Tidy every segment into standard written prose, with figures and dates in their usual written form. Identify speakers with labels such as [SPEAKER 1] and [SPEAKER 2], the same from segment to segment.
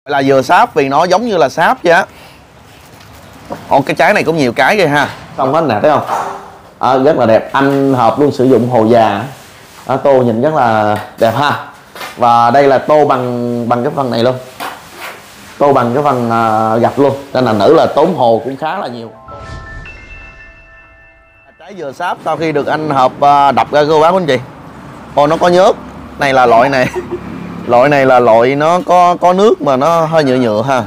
[SPEAKER 1] Là dừa sáp vì nó giống như là sáp vậy á. Ồ, cái trái này cũng nhiều cái ghê ha. Xong hết nè, thấy không? Rất là đẹp. Anh hợp luôn sử dụng hồ già. Tô nhìn rất là đẹp ha. Và đây là tô bằng cái phần này luôn. Tô bằng cái phần gạch luôn. Nên là nữ là tốn hồ cũng khá là nhiều. Trái dừa sáp sau khi được anh hợp đập ra cô bác anh chị. Ồ, nó có nhớt. Này là loại này. Loại này là loại nó có nước mà nó hơi nhựa nhựa ha.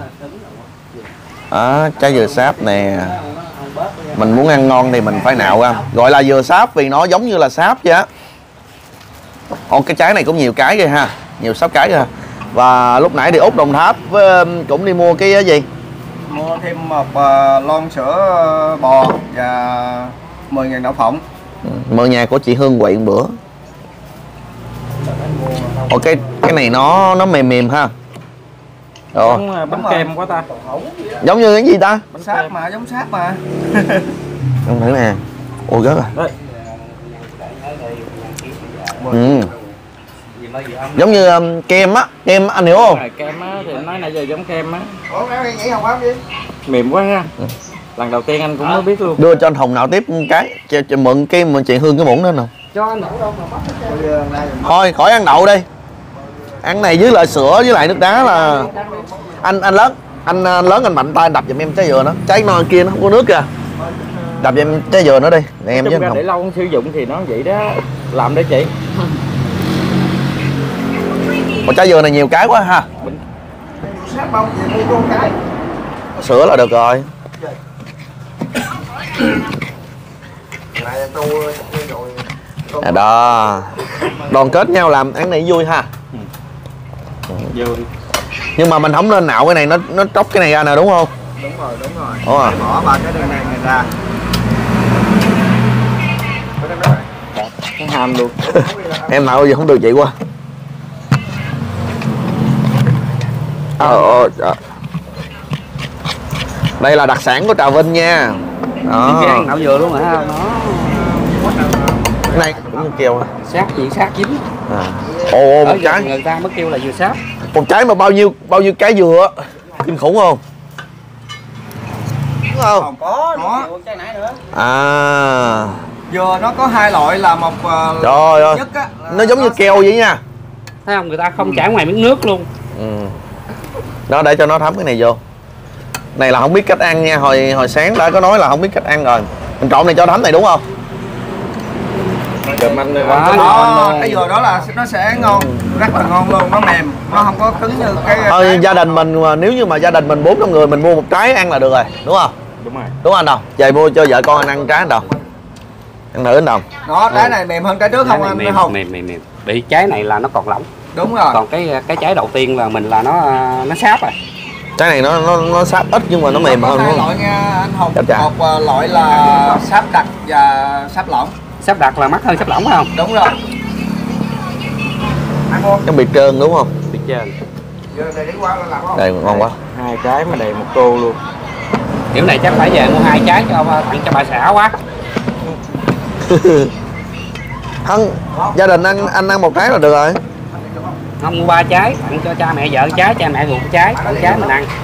[SPEAKER 1] Trái dừa sáp nè. Mình muốn ăn ngon thì mình phải nạo ra. Gọi là dừa sáp vì nó giống như là sáp vậy á. Ồ, cái trái này cũng nhiều cái ghê ha. Nhiều 6 cái ha. Và lúc nãy đi Út Đồng Tháp cũng đi mua cái gì?
[SPEAKER 2] Mua thêm một lon sữa bò và 10.000 đậu phộng.
[SPEAKER 1] Mơ nhà của chị Hương quậy bữa. Ồ, cái này nó mềm mềm ha.
[SPEAKER 3] Giống bánh kem quá ta.
[SPEAKER 1] Giống như cái gì ta?
[SPEAKER 2] Bánh sáp mà, giống sáp mà.
[SPEAKER 1] Không thử nè. Ôi rất à. Giống như kem á, kem anh hiểu không?
[SPEAKER 3] Kem á thì nói nãy giờ giống kem á.
[SPEAKER 2] Ủa, em nghĩ không đi.
[SPEAKER 3] Mềm quá ha. Lần đầu tiên anh cũng mới biết luôn.
[SPEAKER 1] Đưa cho anh Hùng nào tiếp cái mượn cái chị Hương cái muỗng đó nào.
[SPEAKER 3] Cho anh đậu đâu mà bắt.
[SPEAKER 1] Thôi khỏi ăn đậu đi. Ăn này với lại sữa với lại nước đá là anh lớn anh mạnh tay đập giùm em trái dừa nó. Trái non kia nó không có nước kìa. Đập giùm em trái dừa nó đi. Để em với anh Hùng.
[SPEAKER 3] Để lâu không sử dụng thì nó vậy đó. Làm để chị.
[SPEAKER 1] Một trái dừa này nhiều cái quá ha. Sữa là được rồi. Đó. Đoàn kết nhau làm ăn này vui ha.
[SPEAKER 3] Vui.
[SPEAKER 1] Nhưng mà mình không nên nạo cái này, nó tróc cái này ra nè, đúng không?
[SPEAKER 2] Đúng rồi. Bỏ ba cái đường này ra.
[SPEAKER 3] Cái hàm luôn.
[SPEAKER 1] Em nạo gì không được vậy qua. Đây là đặc sản của Trà Vinh nha. Đó.
[SPEAKER 3] Cái ăn nạo dừa luôn hả? Nó
[SPEAKER 1] cái này cũng như kêu
[SPEAKER 3] sát dính.
[SPEAKER 1] Ồ, một trái
[SPEAKER 3] người ta mới kêu là dừa sáp.
[SPEAKER 1] một trái mà bao nhiêu cái dừa kinh khủng không? Đúng không?
[SPEAKER 2] Có.
[SPEAKER 3] Trái nãy nữa.
[SPEAKER 2] Dừa nó có hai loại là một
[SPEAKER 1] trời ơi,
[SPEAKER 2] nhất á,
[SPEAKER 1] nó giống như keo vậy nha.
[SPEAKER 3] Thấy không, người ta không chảy ngoài miếng nước luôn.
[SPEAKER 1] Đó, để cho nó thấm cái này vô. Này là không biết cách ăn nha, hồi sáng đã có nói là không biết cách ăn rồi. Mình trộn này cho thấm này đúng không?
[SPEAKER 3] Đùm anh
[SPEAKER 2] cái dừa đó là nó sẽ ngon, rất là ngon luôn, nó mềm, nó không có cứng như cái
[SPEAKER 1] gia đình mình mà nếu như mà gia đình mình 4-5 người mình mua một trái ăn là được rồi, đúng không?
[SPEAKER 3] Đúng rồi.
[SPEAKER 1] Đúng anh Đồng. Về mua cho vợ con anh ăn trái anh Đồng. Ăn thử anh Đồng.
[SPEAKER 2] Đó, trái này mềm hơn trái trước không anh Hùng?
[SPEAKER 3] Mềm. Bị trái này là nó còn lỏng.
[SPEAKER 2] Đúng rồi.
[SPEAKER 3] Còn cái trái đầu tiên là mình là nó sáp rồi.
[SPEAKER 1] Trái này nó sáp ít nhưng mà nó mềm hơn.
[SPEAKER 2] Có hai loại nha anh Hùng. Một loại là sáp đặc và sáp lỏng.
[SPEAKER 3] Sáp đặc là mắc hơn sáp lỏng phải không?
[SPEAKER 2] Đúng rồi. Ăn ngon.
[SPEAKER 1] Cái bị trơn đúng không?
[SPEAKER 3] Bị trơn.
[SPEAKER 1] Đây ngon quá.
[SPEAKER 3] Hai trái mà đầy một tô luôn. Kiểu này chắc phải về mua 2 trái cho tặng cho bà xã quá.
[SPEAKER 1] Không, gia đình anh ăn một trái là được rồi.
[SPEAKER 3] Không, mua 3 trái, tặng cho cha mẹ vợ trái, cha mẹ ruột trái, còn trái mình ăn.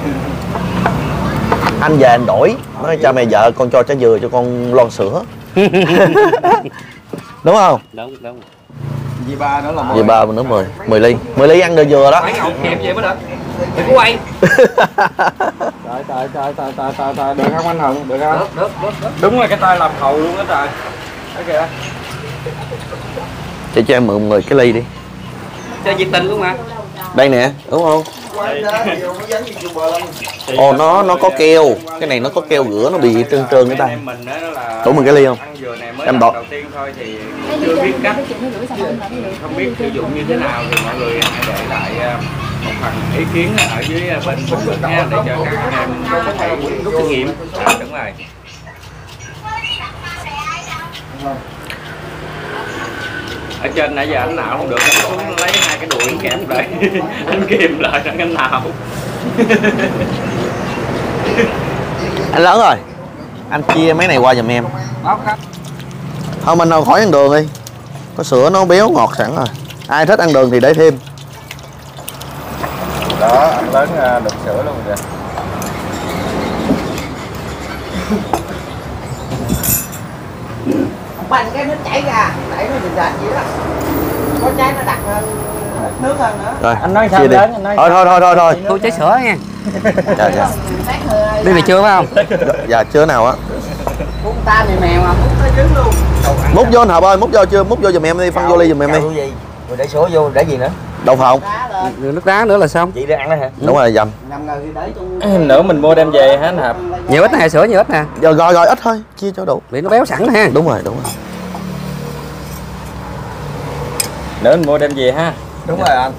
[SPEAKER 1] Anh về anh đổi, nói cha mẹ vợ con cho trái dừa cho con lon sữa. Đúng không?
[SPEAKER 3] Đúng.
[SPEAKER 2] Dì ba nữa là 10.
[SPEAKER 1] Dì ba nữa 10 ly. 10 ly ăn được dừa đó.
[SPEAKER 3] Phải ngồi kẹp vậy mới được. Đừng có quay. Trời, được không anh Hùng? Được không? Được. Đúng là cái tay làm hầu luôn đó trời. Đấy kìa.
[SPEAKER 1] Chị cho em mượn 10 cái ly đi.
[SPEAKER 3] Chơi nhiệt tình luôn mà.
[SPEAKER 1] Đây nè, đúng không? Ồ, nó có keo. Cái này nó có keo rửa nó bị trơn cái tay. Đủ 10 cái ly không? Em đọt.
[SPEAKER 3] Đầu tiên thôi thì chưa biết cách, không biết sử dụng như thế nào thì mọi người hãy để lại một phần ý kiến ở dưới bên bình luận nha, để cho các anh em có thể rút kinh nghiệm. Đúng rồi. Ở trên nãy giờ anh nào không được, anh xuống lấy 2 cái đùi anh kẹp lại, anh kìm lại anh nào.
[SPEAKER 1] Anh lớn rồi, anh chia mấy này qua giùm em. Thôi mình đâu khỏi ăn đường đi, có sữa nó béo ngọt sẵn rồi. Ai thích ăn đường thì để thêm.
[SPEAKER 2] Đó, anh lớn đục sữa luôn kìa.
[SPEAKER 4] Bành cái nước chảy ra, đẩy nó rình rình vậy đó. Có trái nó đặc hơn, nước hơn nữa.
[SPEAKER 1] Rồi,
[SPEAKER 2] Anh nói sao
[SPEAKER 1] chia đi.
[SPEAKER 2] lớn, anh nói
[SPEAKER 1] Thôi.
[SPEAKER 5] Tôi trái sữa nha.
[SPEAKER 1] Dạ.
[SPEAKER 5] Đi về chưa phải không?
[SPEAKER 1] Dạ chưa nào á.
[SPEAKER 4] Cũng ta mèo mèo mà múc nó trứng luôn.
[SPEAKER 1] Múc vô anh Hợp ơi, múc vô chưa? Múc vô giùm em đi, phân vô ly giùm em đi.
[SPEAKER 2] gì? Rồi để sữa vô, để gì nữa?
[SPEAKER 1] Đậu phộng.
[SPEAKER 4] Đá lên.
[SPEAKER 5] Nước đá nữa là xong.
[SPEAKER 2] Chị để ăn đó hả?
[SPEAKER 1] Đúng rồi, dầm.
[SPEAKER 4] Nằm ngồi thì để trong...
[SPEAKER 2] Nữa mình mua đem về hả anh Hợp?
[SPEAKER 5] Nhiều ít nè, sữa nhiều ít nè.
[SPEAKER 1] Giờ gọi ít thôi, chia cho đủ.
[SPEAKER 5] Vì nó béo sẵn ha.
[SPEAKER 1] Đúng rồi.
[SPEAKER 2] Nữa mình mua đem về ha. Đúng rồi anh.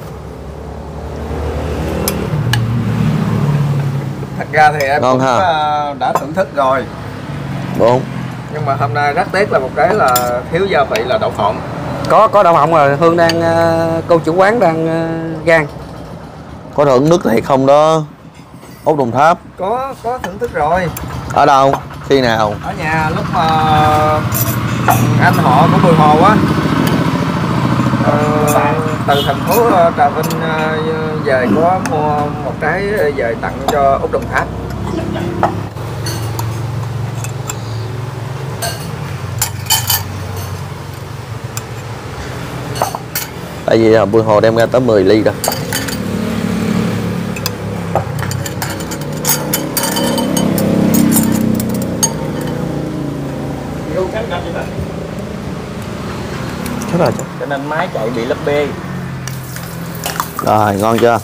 [SPEAKER 2] Thật ra thì em
[SPEAKER 1] Ngon
[SPEAKER 2] cũng
[SPEAKER 1] ha.
[SPEAKER 2] đã thưởng thức rồi.
[SPEAKER 1] Đúng.
[SPEAKER 2] Nhưng mà hôm nay rất tiếc là một cái là thiếu gia vị là đậu phộng.
[SPEAKER 5] Có đậu phộng rồi, Hương đang cô chủ quán đang gan.
[SPEAKER 1] Có thưởng nước thiệt không đó? Út Đồng Tháp.
[SPEAKER 2] Có thưởng thức rồi.
[SPEAKER 1] Ở đâu? Khi nào?
[SPEAKER 2] Ở nhà lúc mà anh họ của Bùi Hồ á, từ thành phố Trà Vinh về có mua một trái về tặng cho Út Đồng Tháp.
[SPEAKER 1] Tại vì Bùi Hồ đem ra tới 10 ly đó. Chết rồi chứ.
[SPEAKER 2] Cho nên máy chạy bị lấp bê.
[SPEAKER 1] Rồi, ngon chưa?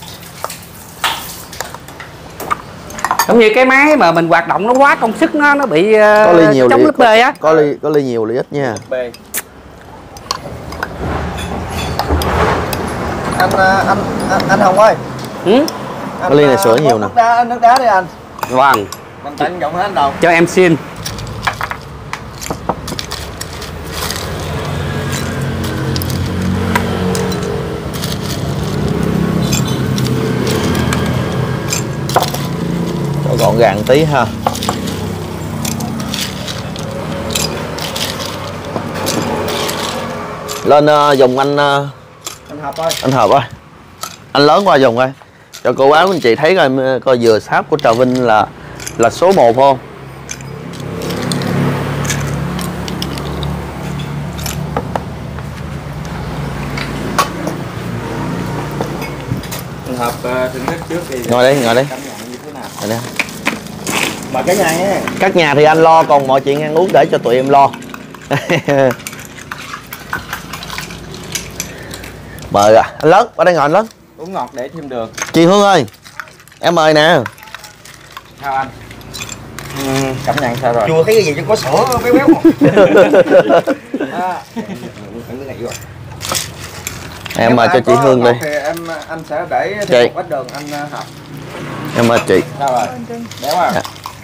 [SPEAKER 5] Giống như cái máy mà mình hoạt động nó quá công sức nó bị
[SPEAKER 1] Có ly nhiều
[SPEAKER 5] chống
[SPEAKER 1] ly,
[SPEAKER 5] lấp bê á.
[SPEAKER 1] có ly nhiều ly ít nha.
[SPEAKER 2] Bê. Anh Hồng ơi.
[SPEAKER 5] Ừ?
[SPEAKER 1] Cái ly này sữa nhiều nè.
[SPEAKER 2] Nước đá đi anh.
[SPEAKER 5] Vâng,
[SPEAKER 2] Mình tận dụng hết anh đâu.
[SPEAKER 5] cho em xin.
[SPEAKER 1] Cho gọn gàng tí ha. Lên dùng anh
[SPEAKER 2] Hợp ơi.
[SPEAKER 1] anh Hợp ơi, anh lớn qua dùng coi cho cô bác anh chị thấy coi dừa sáp của Trà Vinh là số 1 không?
[SPEAKER 2] Anh Hợp thưởng thức trước thì
[SPEAKER 1] Ngồi đây
[SPEAKER 2] cảm nhận như thế nào?
[SPEAKER 1] Ngồi đây.
[SPEAKER 2] Mà cái nhà nhé.
[SPEAKER 1] Các nhà thì anh lo, còn mọi chuyện ăn uống để cho tụi em lo. Mời à, anh lớn, qua đây ngồi anh lớn.
[SPEAKER 2] Uống ngọt để thêm đường.
[SPEAKER 1] Chị Hương ơi, em mời nè.
[SPEAKER 2] Sao anh? Cảm nhận sao rồi? Chưa thấy cái gì chứ có sữa béo béo. Cái này vô.
[SPEAKER 1] Em mời cho chị Hương đi.
[SPEAKER 2] Thì anh sẽ để
[SPEAKER 1] Chị.
[SPEAKER 2] thêm một ít đường anh Hợp.
[SPEAKER 1] Em mời chị.
[SPEAKER 2] Sao rồi? Béo à?
[SPEAKER 1] Dạ.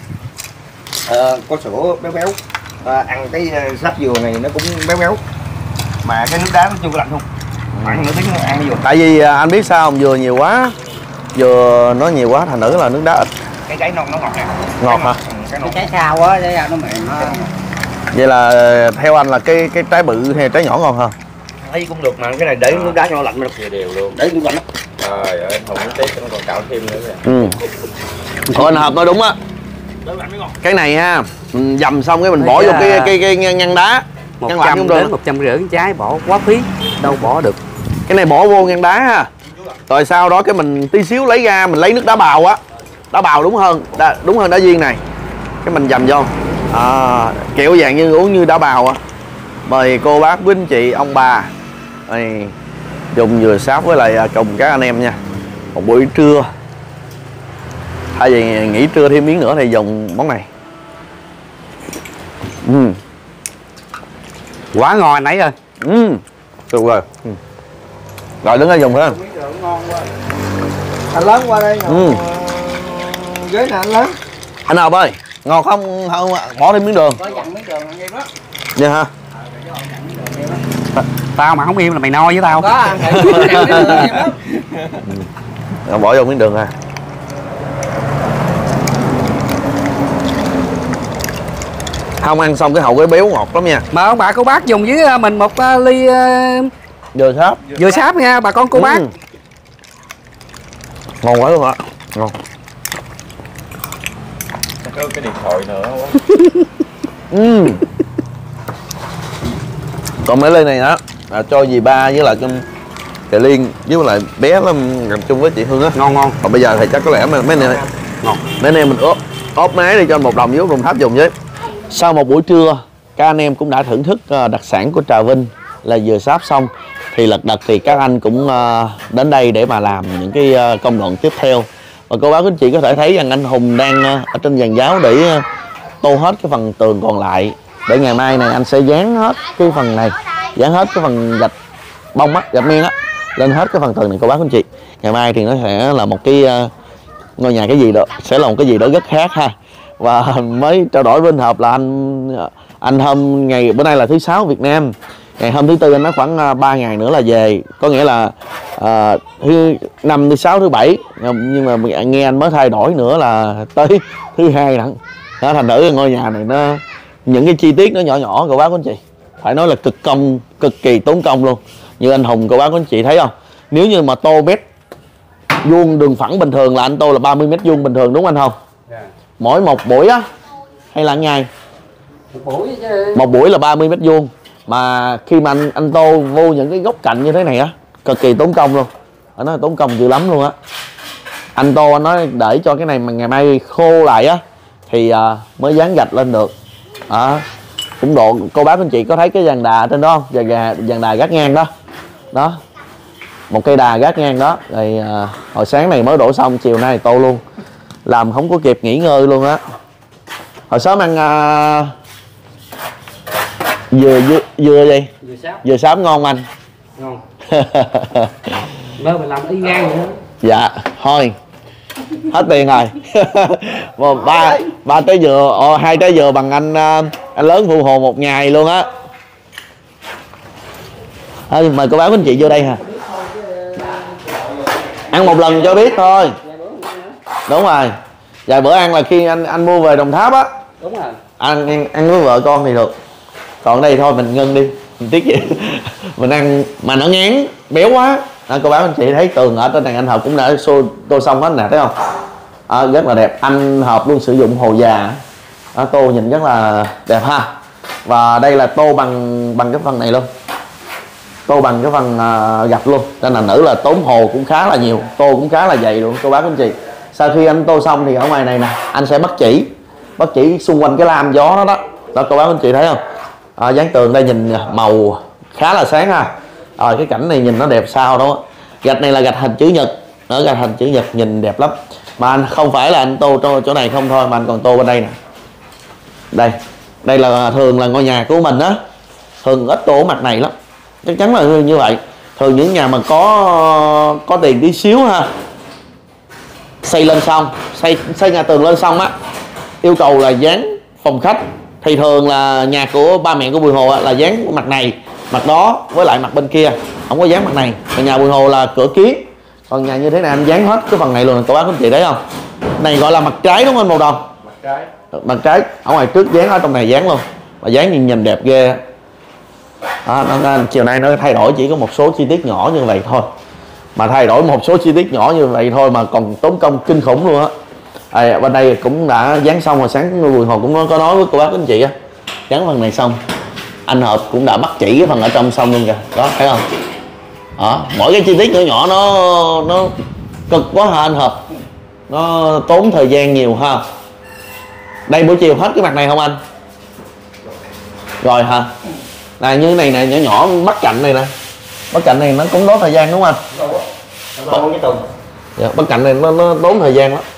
[SPEAKER 2] Có sữa béo béo. Ăn cái sáp dừa này nó cũng béo béo. Mà cái nước đá nó chưa có lạnh không? Ăn nửa tiếng ăn cái dừa.
[SPEAKER 1] Tại vì anh biết sao không, dừa nhiều quá. Dừa nó nhiều quá thành nữ là nước đá ít.
[SPEAKER 2] Cái trái non nó ngọt nè.
[SPEAKER 1] Ngọt hả?
[SPEAKER 2] Cái non.
[SPEAKER 4] Trái sao quá, trái sao nó mềm nó...
[SPEAKER 1] Vậy là theo anh là cái trái bự hay trái nhỏ ngon hơn?
[SPEAKER 2] Thấy cũng được mà cái này để nước đá cho nó lạnh nó đều đều luôn. Để nước lạnh đó. Trời ơi, không có tiếc nó còn cạo thêm nữa kìa.
[SPEAKER 1] Thôi anh Hợp nói đúng á. Cái này ha, mình dầm xong cái mình bỏ vô cái ngăn đá. Ngăn lạnh
[SPEAKER 5] 100
[SPEAKER 1] cũng
[SPEAKER 5] đến
[SPEAKER 1] được.
[SPEAKER 5] 150 trái bỏ quá phí, đâu bỏ được.
[SPEAKER 1] Cái này bỏ vô ngăn đá ha. Rồi sau đó cái mình tí xíu lấy ra, mình lấy nước đá bào á. Đá bào đúng hơn đá viên này. Cái mình dầm vô. Kiểu dạng như uống như đá bào á. Mời cô bác quý anh chị ông bà đây, dùng dừa sáp với lại cùng các anh em nha. Một buổi trưa thay vì nghỉ trưa thêm miếng nữa thì dùng món này.
[SPEAKER 5] Quá ngon anh ấy ơi.
[SPEAKER 1] Được rồi. Rồi đứng ra dùng ha.
[SPEAKER 2] Ngon quá. Anh lớn qua đây ngồi ghế nè anh lớn.
[SPEAKER 1] Anh Hợp ơi, ngon không? Không bỏ thêm miếng đường.
[SPEAKER 4] Có dặn miếng đường ăn em đó.
[SPEAKER 1] Dạ ha.
[SPEAKER 5] Tao mà không im là mày no với tao.
[SPEAKER 4] Có ăn thử miếng đường em đó.
[SPEAKER 1] Rồi bỏ vô miếng đường ha. Không ăn xong cái hậu cái béo ngọt lắm nha.
[SPEAKER 5] Mà ông bà cô bác dùng với mình một ly
[SPEAKER 1] Dừa sáp.
[SPEAKER 5] dừa sáp nha bà con cô bác.
[SPEAKER 1] Ngon quá luôn á, ngon.
[SPEAKER 2] Có cái điện thoại nữa quá.
[SPEAKER 1] Còn mấy ly này á cho dì ba với lại cho Thị Liên với lại bé lắm làm chung với chị Hương á.
[SPEAKER 5] Ngon ngon.
[SPEAKER 1] Còn bây giờ thì chắc có lẽ mấy này
[SPEAKER 5] Ngon.
[SPEAKER 1] mấy anh em mình ốp máy đi cho anh 1 đồng với Đồng Tháp dùng với. Sau một buổi trưa các anh em cũng đã thưởng thức đặc sản của Trà Vinh là dừa sáp xong thì lật đật thì các anh cũng đến đây để mà làm những cái công đoạn tiếp theo. Và cô bác quý anh chị có thể thấy rằng anh Hùng đang ở trên giàn giáo để tô hết cái phần tường còn lại, để ngày mai này anh sẽ dán hết cái phần này, dán hết cái phần gạch bông á, gạch men á lên hết cái phần tường này cô bác quý anh chị. Ngày mai thì nó sẽ là một cái ngôi nhà cái gì đó, sẽ là một cái gì đó rất khác ha. Và mới trao đổi với anh Hợp là anh hôm ngày bữa nay là thứ 6 Việt Nam, ngày hôm thứ Tư anh nói khoảng 3 ngày nữa là về, có nghĩa là thứ 5, thứ 6, thứ 7, nhưng mà nghe anh mới thay đổi nữa là tới thứ 2 lận. Đó, thành thử ngôi nhà này nó những cái chi tiết nó nhỏ nhỏ cô bác quý anh chị, phải nói là cực kỳ tốn công luôn. Như anh Hùng cô bác quý anh chị thấy không, nếu như mà tô mét vuông đường phẳng bình thường là anh tô là 30 mét vuông bình thường đúng anh không? Mỗi một buổi á hay là ngày? Một buổi là 30 mét vuông, mà khi mà anh tô vô những cái góc cạnh như thế này á cực kỳ tốn công luôn. Anh nói tốn công dữ lắm luôn á. Anh tô anh nói để cho cái này mà ngày mai khô lại á thì mới dán gạch lên được. Cũng độ cô bác anh chị có thấy cái dàn đà trên đó không? Dàn đà gác ngang đó. Đó. Một cây đà gác ngang đó. Rồi hồi sáng này mới đổ xong, chiều nay tô luôn. Làm không có kịp nghỉ ngơi luôn á. Hồi sớm ăn dừa gì? Dừa sáp ngon anh.
[SPEAKER 5] Ngon. Bơ mình làm y gan vậy đó.
[SPEAKER 1] Dạ, thôi. Hết tiền rồi. ba trái dừa, 2 trái dừa bằng anh lớn Phụ Hồ một ngày luôn á. Mời cô bác anh chị vô đây hả? Ăn một lần cho biết thôi. Đúng rồi. Vài bữa ăn là khi anh mua về Đồng Tháp á.
[SPEAKER 5] Đúng rồi.
[SPEAKER 1] Ăn với vợ con thì được. Còn đây thôi mình ngưng đi, mình tiếc gì. Mình ăn mà nó ngán béo quá. Cô bác anh chị thấy tường ở trên này anh Hợp cũng đã tô xong hết nè, thấy không? Rất là đẹp. Anh Hợp luôn sử dụng hồ già. Tô nhìn rất là đẹp ha. Và đây là tô bằng cái phần này luôn, tô bằng cái phần gạch luôn, nên là nữ là tốn hồ cũng khá là nhiều, tô cũng khá là dày luôn cô bác anh chị. Sau khi anh tô xong thì ở ngoài này nè anh sẽ bắt chỉ xung quanh cái lam gió đó đó cô bác anh chị thấy không? Dán tường đây nhìn màu khá là sáng ha. Cái cảnh này nhìn nó đẹp sao đó. Gạch này là gạch hình chữ nhật, ở gạch hình chữ nhật nhìn đẹp lắm. Mà anh không phải là anh tô chỗ này không thôi, mà anh còn tô bên đây nè. Đây là thường là ngôi nhà của mình á, thường ít tô mặt này lắm, chắc chắn là như vậy. Thường những nhà mà có tiền tí xíu ha, xây lên xong, xây nhà tường lên xong á, yêu cầu là dán phòng khách, thì thường là nhà của ba mẹ của Bùi Hồ là dán mặt này, mặt đó với lại mặt bên kia, không có dán mặt này. Còn nhà Bùi Hồ là cửa kiến, còn nhà như thế này anh dán hết cái phần này luôn, các bác các chị thấy không? Này gọi là mặt trái đúng không anh Bầu Đồng? Mặt trái ở ngoài trước dán, ở trong này dán luôn, và dán nhìn đẹp ghê. Chiều nay nó thay đổi chỉ có một số chi tiết nhỏ như vậy thôi, mà thay đổi một số chi tiết nhỏ như vậy thôi mà còn tốn công kinh khủng luôn á. Bên đây cũng đã dán xong rồi, sáng Bùi Hồ cũng có nói với cô bác anh chị á, dán phần này xong, anh Hợp cũng đã bắt chỉ cái phần ở trong xong luôn kìa, đó thấy không? Mỗi cái chi tiết nhỏ nhỏ nó cực quá hả anh Hợp, nó tốn thời gian nhiều ha. Đây buổi chiều hết cái mặt này không anh? Rồi hả? Này như này nè, nhỏ nhỏ bắt cạnh này nè, bắt cạnh này nó cũng tốn thời gian đúng không anh? Dạ, bắt cạnh này nó tốn thời gian lắm.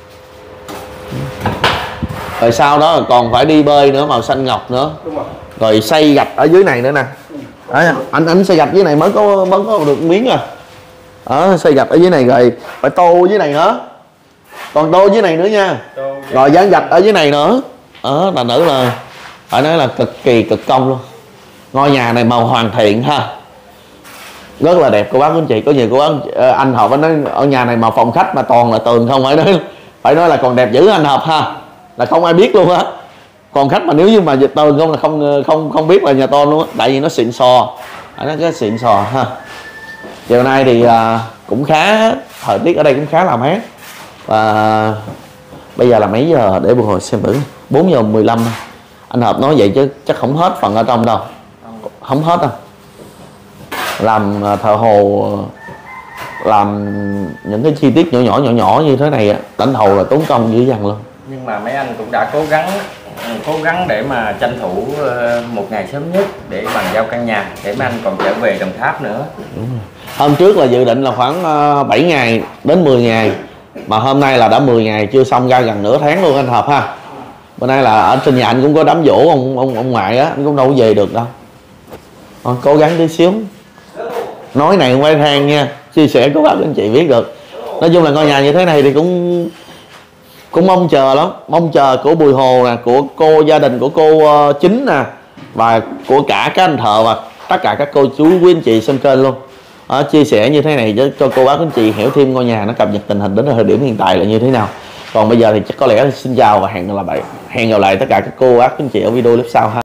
[SPEAKER 1] Rồi sau đó còn phải đi bơi nữa, màu xanh ngọc nữa, rồi xây gạch ở dưới này nữa nè. Đấy, anh xây gạch dưới này mới có được miếng à. Xây gạch ở dưới này rồi phải tô dưới này nữa, còn tô dưới này nữa nha, rồi dán gạch ở dưới này nữa. Là nữ là phải nói là cực công luôn. Ngôi nhà này màu hoàn thiện ha, rất là đẹp cô bác anh chị. Có nhiều cô bác anh Hợp nói ở nhà này mà phòng khách mà toàn là tường không, phải nói là còn đẹp dữ anh Hợp ha, là không ai biết luôn á. Còn khách mà nếu như mà tường không là không biết là nhà tôn luôn á, tại vì nó xịn sò, nó cái xịn sò ha. Chiều nay thì cũng khá thời tiết ở đây cũng khá là mát. Và bây giờ là mấy giờ để buổi hồi xem thử, 4 giờ 15. Anh Hợp nói vậy chứ chắc không hết phần ở trong đâu, không hết đâu. Làm thợ hồ, làm những cái chi tiết nhỏ nhỏ như thế này đánh thầu là tốn công dữ dằn luôn.
[SPEAKER 3] Nhưng mà mấy anh cũng đã cố gắng để mà tranh thủ một ngày sớm nhất để bàn giao căn nhà để mấy anh còn trở về Đồng Tháp nữa.
[SPEAKER 1] Đúng rồi. Hôm trước là dự định là khoảng 7 ngày đến 10 ngày, mà hôm nay là đã 10 ngày chưa xong, ra gần nửa tháng luôn anh Hợp ha. Bữa nay là ở trên nhà anh cũng có đám giỗ ông ngoại á, anh cũng đâu có về được đâu. Cố gắng tí xíu, nói này không phải than nha, chia sẻ cố gắng anh chị biết được. Nói chung là ngôi nhà như thế này thì cũng mong chờ lắm, mong chờ của Bùi Hồ nè, của cô gia đình của cô Chính nè, và của cả các anh thợ và tất cả các cô chú quý anh chị xem kênh luôn. Chia sẻ như thế này cho cô bác anh chị hiểu thêm ngôi nhà nó cập nhật tình hình đến thời điểm hiện tại là như thế nào. Còn bây giờ thì chắc có lẽ xin chào và hẹn gặp lại tất cả các cô bác anh chị ở video clip sau ha.